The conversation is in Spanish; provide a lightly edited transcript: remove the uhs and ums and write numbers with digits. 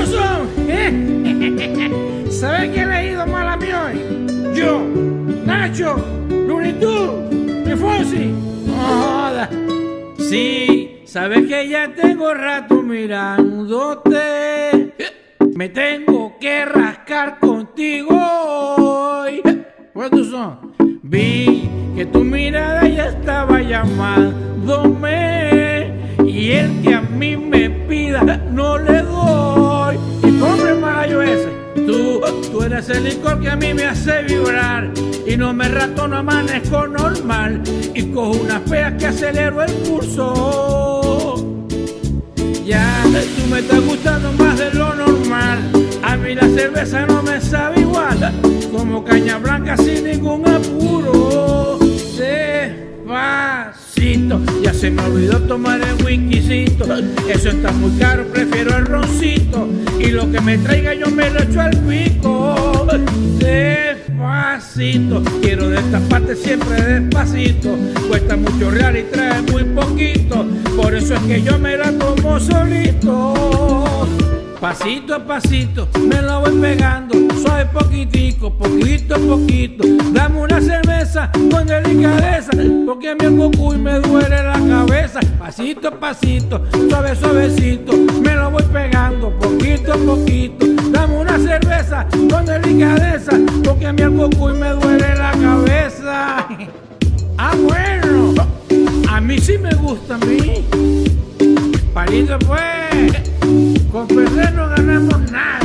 ¿Cuántos son? ¿Sabes quién le ha ido mal a mí hoy? Yo, Nacho, Looney Tunes y Fonsi. No jodas. Sí, sabes que ya tengo rato mirándote. Me tengo que rascar contigo hoy. ¿Cuántos son? Vi que tu mirada ya estaba llamándome, y el que a mí me pida no le doy. Y pobre malayo ese, tú eres el licor que a mí me hace vibrar, y no me rato, no amanezco normal, y cojo unas peas que acelero el pulso. Ya, tú me estás gustando más de lo normal. A mí la cerveza no me sabe igual, como caña blanca sin ningún apuro. Despacito, ya se me olvidó tomar el whiskycito. Eso está muy caro, prefiero el roncito, y lo que me traiga yo me lo echo al pico. Despacito, quiero de esta parte siempre despacito. Cuesta mucho real y trae muy poquito, por eso es que yo me la tomo solito. Pasito a pasito me lo voy pegando, suave poquitico, poquito a poquito. Dame una cerveza con delicadeza, porque a mí el cocuy me duele la cabeza. Pasito a pasito, suave suavecito, me lo voy pegando, poquito a poquito. Dame una cerveza con delicadeza, porque a mí el cocuy me duele la cabeza. Ah, bueno, a mí sí me gusta a mí. Palito pues, con perder no ganamos nada.